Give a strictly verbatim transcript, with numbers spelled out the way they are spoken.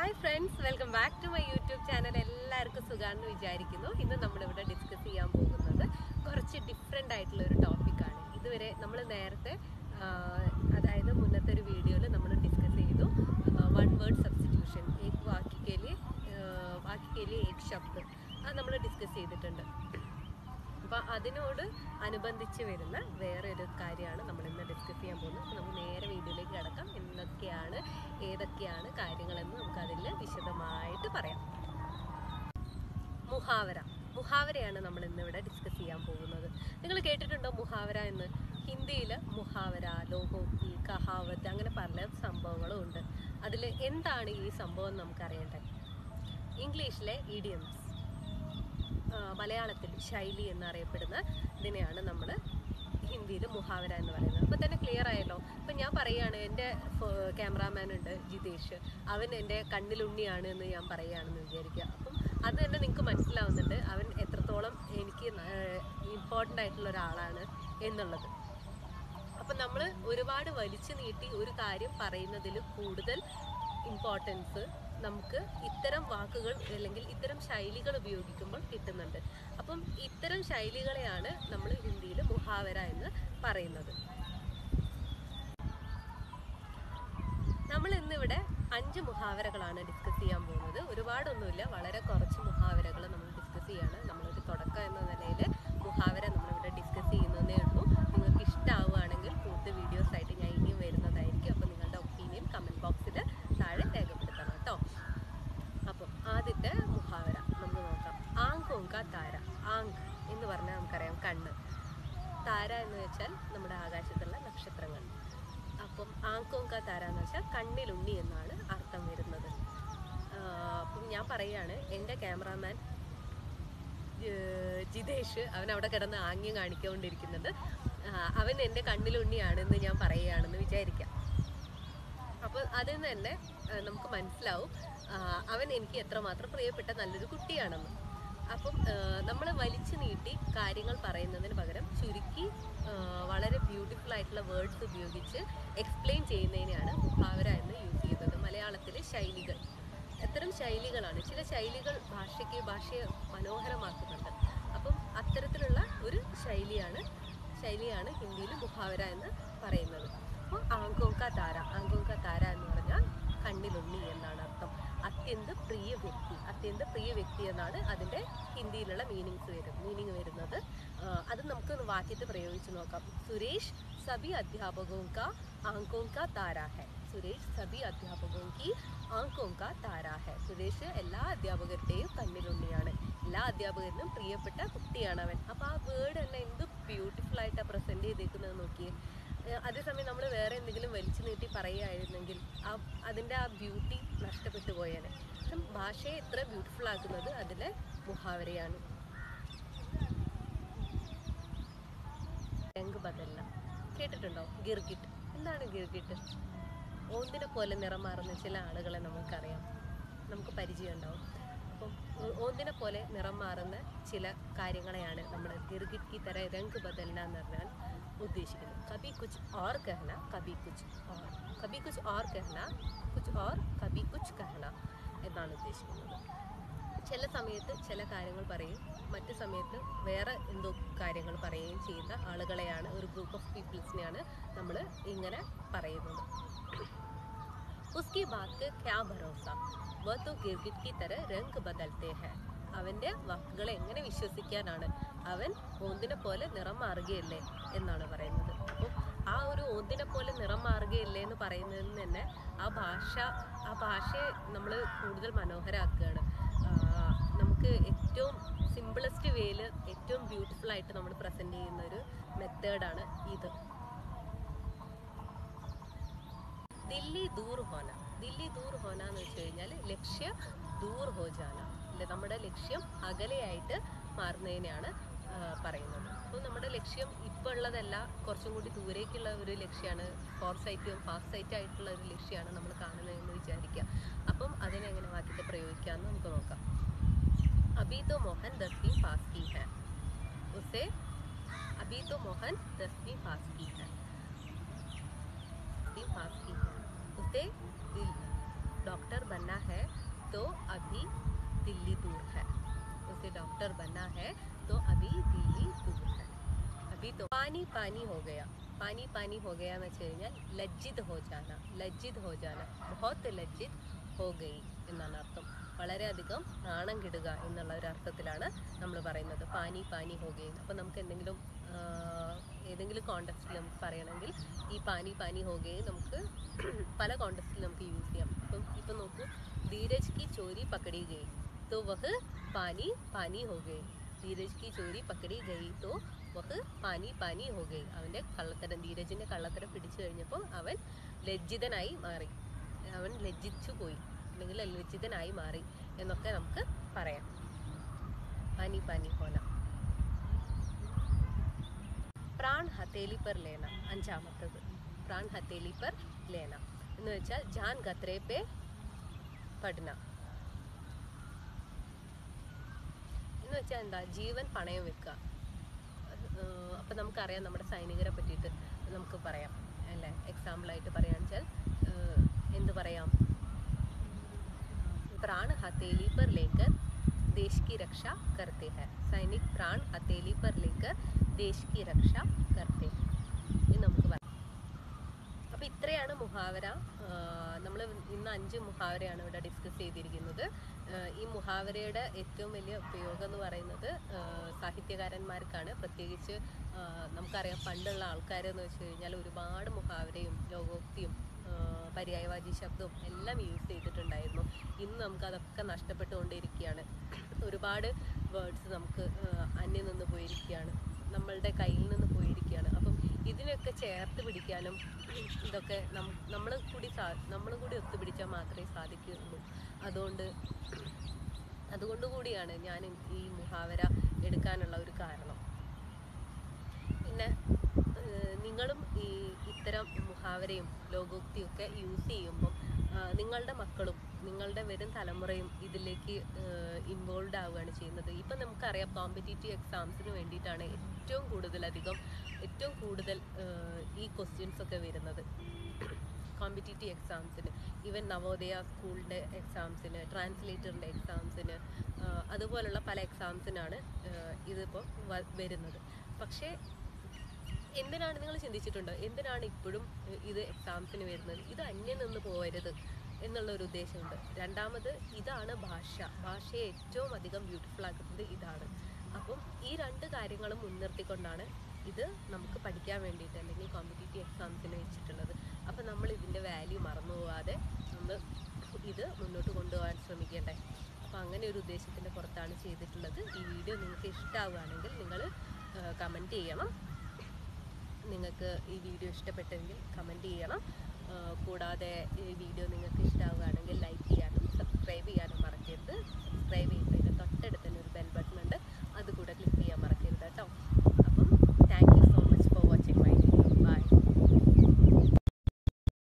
Hi friends, welcome back to my YouTube channel. എല്ലാവർക്കും സുഖമാണെന്ന് വിചാരിക്കുന്നു. ഇന്ന് നമ്മളിവിടെ ഡിസ്കസ് ചെയ്യാൻ പോകുന്നത് കുറച്ച് ഡിഫറെൻ്റ് ആയിട്ടുള്ള ഒരു ടോപ്പിക്കാണ്. ഇതുവരെ നമ്മൾ നേരത്തെ അതായത് മുന്നത്തെ ഒരു വീഡിയോയിൽ നമ്മൾ ഡിസ്കസ് ചെയ്തു വൺ വേർഡ് സബ്സ്റ്റിറ്റ്യൂഷൻ, ഏക് വാക്യക്കേലി വാക്യക്കേലി ഏക് ശബ്ദ്, അത് നമ്മൾ ഡിസ്കസ് ചെയ്തിട്ടുണ്ട്. അപ്പോൾ അതിനോട് അനുബന്ധിച്ച് വരുന്ന വേറെ ഒരു കാര്യമാണ് നമ്മൾ ഇന്ന് ഡിസ്കസ് ചെയ്യാൻ പോകുന്നത്. അപ്പോൾ നമുക്ക് നേരെ വീഡിയോയിലേക്ക് കിടക്കാം. എന്തൊക്കെയാണ് ഏതൊക്കെയാണ് കാര്യങ്ങളെന്ന് നമുക്കതിൽ വിശദമായിട്ട് പറയാം. മുഹാവര മുഹാവരയാണ് നമ്മൾ ഇന്നിവിടെ ഡിസ്കസ് ചെയ്യാൻ പോകുന്നത്. നിങ്ങൾ കേട്ടിട്ടുണ്ടോ മുഹാവര എന്ന്? ഹിന്ദിയിൽ മുഹാവര, ലോകോക്തി, കഹാവത്ത്, അങ്ങനെ പല സംഭവങ്ങളും ഉണ്ട്. അതിൽ എന്താണ് ഈ സംഭവം നമുക്കറിയണ്ടേ. ഇംഗ്ലീഷിലെ ഇഡിയംസ്, മലയാളത്തിൽ ശൈലി എന്നറിയപ്പെടുന്ന ഇതിനെയാണ് നമ്മൾ ഹിന്ദിയിൽ മുഹാവര എന്ന് പറയുന്നത്. അപ്പോൾ തന്നെ ക്ലിയർ ആയല്ലോ. അപ്പം ഞാൻ പറയുകയാണ്, എൻ്റെ ക്യാമറാമാൻ ഉണ്ട് ജിതേഷ്, അവൻ എൻ്റെ കണ്ണിലുണ്ണിയാണ് എന്ന് ഞാൻ പറയുകയാണെന്ന് വിചാരിക്കുക. അപ്പം അത് തന്നെ നിങ്ങൾക്ക് മനസ്സിലാവുന്നുണ്ട് അവൻ എത്രത്തോളം എനിക്ക് ഇമ്പോർട്ടൻ്റ് ആയിട്ടുള്ള ഒരാളാണ് എന്നുള്ളത്. അപ്പം നമ്മൾ ഒരുപാട് വലിച്ചു നീട്ടി ഒരു കാര്യം പറയുന്നതിൽ കൂടുതൽ ഇമ്പോർട്ടൻസ് നമുക്ക് ഇത്തരം വാക്കുകൾ അല്ലെങ്കിൽ ഇത്തരം ശൈലികൾ ഉപയോഗിക്കുമ്പോൾ കിട്ടുന്നുണ്ട്. അപ്പം ഇത്തരം ശൈലികളെയാണ് നമ്മൾ ഹിന്ദിയിൽ മുഹാവര എന്ന് പറയുന്നത്. നമ്മൾ ഇന്നിവിടെ അഞ്ച് മുഹാവരകളാണ് ഡിസ്കസ് ചെയ്യാൻ പോകുന്നത്. ഒരുപാടൊന്നുമില്ല, വളരെ കുറച്ച് മുഹാവരകൾ നമ്മൾ ഡിസ്കസ് ചെയ്യാണ്. നമ്മളൊരു തുടക്കം എന്ന നിലയിൽ മുഹാവര നമ്മളിവിടെ ഡിസ്കസ് ചെയ്യുന്നതേ ഉള്ളൂ. നിങ്ങൾക്ക് ഇഷ്ടമാവുകയാണെങ്കിൽ കൂടുതൽ വീഡിയോസ് ആയിട്ട് ഞാൻ ഇനിയും വരുന്നതായിരിക്കും. അപ്പോൾ നിങ്ങളുടെ ഒപ്പീനിയൻ കമൻറ്റ് ബോക്സിൽ താഴെ രേഖപ്പെടുത്തണം കേട്ടോ. അപ്പം ആദ്യത്തെ മുഹാവര നമുക്ക് നോക്കാം. ആങ്കോങ്ക താര. ആങ്ക് എന്ന് പറഞ്ഞാൽ നമുക്കറിയാം കണ്ണ്. താര എന്ന് വെച്ചാൽ നമ്മുടെ ആകാശത്തുള്ള നക്ഷത്രങ്ങൾ. അപ്പം ആങ്കോങ്ക താര എന്ന് വെച്ചാൽ കണ്ണിലുണ്ണി എന്നാണ് അർത്ഥം വരുന്നത്. അപ്പം ഞാൻ പറയുകയാണ്, എൻ്റെ ക്യാമറാമാൻ ജിതേഷ് അവൻ അവിടെ കിടന്ന് ആംഗ്യം കാണിക്കൊണ്ടിരിക്കുന്നത്. അവൻ എൻ്റെ കണ്ണിലുണ്ണിയാണെന്ന് ഞാൻ പറയുകയാണെന്ന് വിചാരിക്കാം. അപ്പോൾ അതിൽ നിന്ന് തന്നെ നമുക്ക് മനസ്സിലാവും അവൻ എനിക്ക് എത്രമാത്രം പ്രിയപ്പെട്ട നല്ലൊരു കുട്ടിയാണെന്ന്. അപ്പം നമ്മൾ വലിച്ചു നീട്ടി കാര്യങ്ങൾ പറയുന്നതിന് പകരം ചുരുക്കി വളരെ ബ്യൂട്ടിഫുൾ ആയിട്ടുള്ള വേർഡ്സ് ഉപയോഗിച്ച് എക്സ്പ്ലെയിൻ ചെയ്യുന്നതിനെയാണ് മുഹാവര എന്ന് യൂസ് ചെയ്യുന്നത്. മലയാളത്തിലെ ശൈലികൾ, എത്തരം ശൈലികളാണ്. ചില ശൈലികൾ ഭാഷയ്ക്ക് ഭാഷയെ മനോഹരമാക്കുന്നുണ്ട്. അപ്പം അത്തരത്തിലുള്ള ഒരു ശൈലിയാണ് ശൈലിയാണ് ഹിന്ദിയിൽ മുഹാവര എന്ന് പറയുന്നത്. അപ്പോൾ ആങ്കോങ്ക താര, ആങ്കോങ്ക താര എന്ന് പറഞ്ഞാൽ കണ്ണിലുണ്ണി എന്നാണ് അർത്ഥം. അത്യന്ത പ്രിയ വ്യക്തി, അത്യന്ത പ്രിയ വ്യക്തി എന്നാണ് അതിൻ്റെ ഹിന്ദിയിലുള്ള മീനിങ്സ് വരും മീനിങ് വരുന്നത്. അത് നമുക്ക് വാക്യത്തിൽ പ്രയോഗിച്ച് നോക്കാം. സുരേഷ് സബി അധ്യാപകോं का आंखों का तारा है. സുരേഷ് സബി അധ്യാപകോं की आंखों का तारा है. സുരേഷ് എല്ലാ അധ്യാപകരുടെയും കണ്ണിലുണ്ണിയാണ്, എല്ലാ അധ്യാപകരിനും പ്രിയപ്പെട്ട കുട്ടിയാണ് അവൻ. അപ്പോൾ ആ വേർഡ് തന്നെ എന്ത് ബ്യൂട്ടിഫുൾ ആയിട്ടാണ് പ്രസൻറ്റ് ചെയ്തേക്കുന്നത് നോക്കിയേ. അതേസമയം നമ്മൾ വേറെ എന്തെങ്കിലും വലിച്ചു നീട്ടി പറയുകയായിരുന്നെങ്കിൽ ആ അതിൻ്റെ ആ ബ്യൂട്ടി നഷ്ടപ്പെട്ടു പോയേനെ. ഭാഷയെ എത്ര ബ്യൂട്ടിഫുൾ ആക്കുന്നത് അതിലെ മുഹാവരയാണ്. രംഗ് ബദല്ല കേട്ടിട്ടുണ്ടോ? ഗിർഗിട്ട്. എന്താണ് ഗിർഗിട്ട്? ഓന്തിനെ പോലെ നിറം മാറുന്ന ചില ആളുകളെ നമുക്കറിയാം, നമുക്ക് പരിചയം ഉണ്ടാവും. അപ്പം ഓന്തിനെ പോലെ നിറം മാറുന്ന ചില കാര്യങ്ങളെയാണ് നമ്മൾ ഗിർഗിട്ട് की तरह रंग बदलना എന്ന് പറഞ്ഞാൽ ഉദ്ദേശിക്കുന്നത്. കബി കുച്ച് or കഹന, Kabhi Cooch or, Kabhi Cooch or കഹന, Cooch or കബി കുച്ച് കഹന എന്നാണ് ഉദ്ദേശിക്കുന്നത്. ചില സമയത്ത് ചില കാര്യങ്ങൾ പറയും, മറ്റു സമയത്ത് വേറെ എന്തോ കാര്യങ്ങൾ പറയുകയും ചെയ്യുന്ന ആളുകളെയാണ്, ഒരു ഗ്രൂപ്പ് ഓഫ് പീപ്പിൾസിനെയാണ് നമ്മൾ ഇങ്ങനെ പറയുന്നത്. ഉസ്കി ബാത്ത് ക്യാ ഭരോസ, വ തോ ഗിർഗിട്ട് की तरह रंग बदलते हैं. അവൻ്റെ വാക്കുകളെ എങ്ങനെ വിശ്വസിക്കാനാണ്, അവൻ ഓന്തിനെ പോലെ നിറം മാറുകയല്ലേ എന്നാണ് പറയുന്നത്. അപ്പോൾ ആ ഒരു ഓന്തിനെ പോലെ നിറം മാറുകയല്ലേ എന്ന് പറയുന്നതിന് തന്നെ ആ ഭാഷ ആ ഭാഷയെ നമ്മൾ കൂടുതൽ മനോഹരമാക്കുകയാണ്. നമുക്ക് ഏറ്റവും സിമ്പിളസ്റ്റ് വേയിൽ ഏറ്റവും ബ്യൂട്ടിഫുൾ ആയിട്ട് നമ്മൾ പ്രസൻറ്റ് ചെയ്യുന്ന ഒരു മെത്തേഡാണ് ഇത്. ദില്ലി ദൂർ ഹോന. ദില്ലി ദൂർ ഹോന എന്ന് വെച്ച് കഴിഞ്ഞാൽ ലക്ഷ്യ ദൂർ ഹോ ജാന, അല്ലെ നമ്മുടെ ലക്ഷ്യം അകലെയായിട്ട് മാറുന്നതിനെയാണ് പറയുന്നത്. അപ്പോൾ നമ്മുടെ ലക്ഷ്യം ഇപ്പോൾ ഉള്ളതല്ല, കുറച്ചും കൂടി ദൂരേക്കുള്ള ഒരു ലക്ഷ്യമാണ്, ഫോർ സൈറ്റും ഫാസ്റ്റ് സൈറ്റ് ആയിട്ടുള്ള ഒരു ലക്ഷ്യമാണ് നമ്മൾ കാണുന്നതെന്ന് വിചാരിക്കുക. അപ്പം അതിനെ എങ്ങനെ വാക്യത്തെ പ്രയോഗിക്കാമെന്ന് നമുക്ക് നോക്കാം. അബി തോ മോഹൻ ദസ്വീം പാസ് കി ഹൈ, ഉസേ അബി തോ മോഹൻ ദസ്വീം പാസ് കി ഹൈ, ദസ്വീം പാസ് കി ഹൈ, ഉസേ डॉक्टर बनना है तो अभी दिल्ली दूर है. उसे डॉक्टर बनना है तो अभी दिल्ली दूर है. अभी तो पानी पानी हो गया. पानी पानी हो गया എന്ന് വെച്ച് കഴിഞ്ഞാൽ ലജ്ജിത് ഹോ ജാന, ലജ്ജിത് ഹോ ജാന, बहुत ലജ്ജിത് ഹോ ഗയി എന്നാണ് അർത്ഥം. വളരെയധികം നാണം കിടുക എന്നുള്ള ഒരു അർത്ഥത്തിലാണ് നമ്മൾ പറയുന്നത് പാനി പാനി ഹോ ഗയി. അപ്പോൾ നമുക്ക് എന്തെങ്കിലും ഏതെങ്കിലും കോണ്ടെക്സ്റ്റിൽ നമുക്ക് പറയണമെങ്കിൽ ഈ പാനി പാനി ഹോ ഗയി നമുക്ക് പല കോണ്ടെക്സ്റ്റിൽ നമുക്ക് യൂസ് ചെയ്യാം. ഇപ്പം ഇപ്പം നോക്കൂ, ധീരജ് കി ചോരി പക്കടി ഗയി तो वह पानी पानी हो गई. ധീരജ് की चोरी पकड़ी गई तो वह पानी पानी हो गई. അവൻ്റെ കള്ളത്തരം, ധീരജിൻ്റെ കള്ളത്തരം പിടിച്ചു കഴിഞ്ഞപ്പോൾ അവൻ ലജ്ജിതനായി മാറി, അവൻ ലജ്ജിച്ചു പോയി അല്ലെങ്കിൽ ലജ്ജിതനായി മാറി എന്നൊക്കെ നമുക്ക് പറയാം. പാനി പാനി ഹോന. പ്രാൺ ഹത്തേലി പർ ലേന, അഞ്ചാമത്തത് പ്രാൺ ഹത്തേലി പർ ലേന എന്ന് വെച്ചാൽ ജാൻ ഖത്രെ പേ പഠന എന്ന് വെച്ചാൽ എന്താ, ജീവൻ പണയം വെക്കുക. അപ്പം നമുക്കറിയാം നമ്മുടെ സൈനികരെ പറ്റിയിട്ട് നമുക്ക് പറയാം അല്ലേ. എക്സാമ്പിളായിട്ട് പറയുകയാണെന്ന് വെച്ചാൽ എന്ത് പറയാം, प्राण हथेली पर लेकर देश की रक्षा करते हैं. सैनिक प्राण हथेली पर लेकर देश की रक्षा करते हैं എന്ന് നമുക്ക് പറയാം. അപ്പോൾ ഇത്രയാണ് മുഹാവര. നമ്മൾ ഇന്ന് അഞ്ച് മുഹാവരയാണ് ഇവിടെ ഡിസ്കസ് ചെയ്തിരിക്കുന്നത്. ഈ മുഹാവരയുടെ ഏറ്റവും വലിയ ഉപയോഗം എന്ന് പറയുന്നത് സാഹിത്യകാരന്മാർക്കാണ്. പ്രത്യേകിച്ച് നമുക്കറിയാം പണ്ടുള്ള ആൾക്കാരെന്ന് വെച്ച് കഴിഞ്ഞാൽ ഒരുപാട് മുഹാവരയും ലോകോക്തിയും പര്യായവാചി ശബ്ദവും എല്ലാം യൂസ് ചെയ്തിട്ടുണ്ടായിരുന്നു. ഇന്ന് നമുക്കതൊക്കെ നഷ്ടപ്പെട്ടുകൊണ്ടിരിക്കുകയാണ്. ഒരുപാട് വേർഡ്സ് നമുക്ക് അന്യം നിന്ന് പോയിരിക്കുകയാണ്, നമ്മളുടെ കയ്യിൽ നിന്ന് പോയിരിക്കുകയാണ്. അപ്പം ഇതിനൊക്കെ ചേർത്ത് പിടിക്കാനും ഇതൊക്കെ നമ്മൾ കൂടി സാ നമ്മളും കൂടി ഒത്തുപിടിച്ചാൽ മാത്രമേ സാധിക്കുകയുള്ളൂ. അതുകൊണ്ട് അതുകൊണ്ട് കൂടിയാണ് ഞാൻ ഈ മുഹാവര എടുക്കാനുള്ള ഒരു കാരണം. പിന്നെ നിങ്ങളും ഈ ഇത്തരം മുഹാവരയും ലോകോക്തിയും ഒക്കെ യൂസ് ചെയ്യുമ്പം നിങ്ങളുടെ മക്കളും നിങ്ങളുടെ വരും തലമുറയും ഇതിലേക്ക് ഇൻവോൾവ് ആവുകയാണ് ചെയ്യുന്നത്. ഇപ്പം നമുക്കറിയാം കോമ്പറ്റീറ്റീവ് എക്സാംസിന് വേണ്ടിയിട്ടാണ് ഏറ്റവും കൂടുതലധികം ഏറ്റവും കൂടുതൽ ഈ ക്വസ്റ്റ്യൻസ് ഒക്കെ വരുന്നത്. കോമ്പറ്റീറ്റീവ് എക്സാംസിന്, ഈവൻ നവോദയ സ്കൂളിൻ്റെ എക്സാംസിന്, ട്രാൻസ്ലേറ്ററിൻ്റെ എക്സാംസിന്, അതുപോലുള്ള പല എക്സാംസിനാണ് ഇതിപ്പോൾ വരുന്നത്. പക്ഷേ എന്തിനാണ്, നിങ്ങൾ ചിന്തിച്ചിട്ടുണ്ടോ എന്തിനാണ് ഇപ്പോഴും ഇത് എക്സാംസിന് വരുന്നത്? ഇത് അന്യം നിന്ന് പോകരുത് എന്നുള്ളൊരു ഉദ്ദേശമുണ്ട്. രണ്ടാമത് ഇതാണ് ഭാഷ. ഭാഷയെ ഏറ്റവും അധികം ബ്യൂട്ടിഫുൾ ആക്കുന്നത് ഇതാണ്. അപ്പം ഈ രണ്ട് കാര്യങ്ങളും മുൻനിർത്തിക്കൊണ്ടാണ് ഇത് നമുക്ക് പഠിക്കാൻ വേണ്ടിയിട്ട് അല്ലെങ്കിൽ കോമ്പറ്റീറ്റീവ് എക്സാംസിന് വെച്ചിട്ടുള്ളത്. അപ്പം നമ്മൾ ഇതിൻ്റെ വാല്യൂ മറന്നു പോകാതെ നമ്മൾ ഇത് മുന്നോട്ട് കൊണ്ടുപോകാൻ ശ്രമിക്കേണ്ടേ. അപ്പം അങ്ങനെ ഒരു ഉദ്ദേശത്തിൻ്റെ പുറത്താണ് ചെയ്തിട്ടുള്ളത്. ഈ വീഡിയോ നിങ്ങൾക്ക് ഇഷ്ടമാവുകയാണെങ്കിൽ നിങ്ങൾ കമൻറ്റ് ചെയ്യണം. നിങ്ങൾക്ക് ഈ വീഡിയോ ഇഷ്ടപ്പെട്ടെങ്കിൽ കമൻറ്റ് ചെയ്യണം. കൂടാതെ ഈ വീഡിയോ നിങ്ങൾക്ക് ഇഷ്ടമാവുകയാണെങ്കിൽ ലൈക്ക് ചെയ്യാനും സബ്സ്ക്രൈബ് ചെയ്യാനും മറക്കരുത്. സബ്സ്ക്രൈബ് ചെയ്യുന്നതിന് തൊട്ടടുത്ത് തന്നെ ഒരു ബെൽ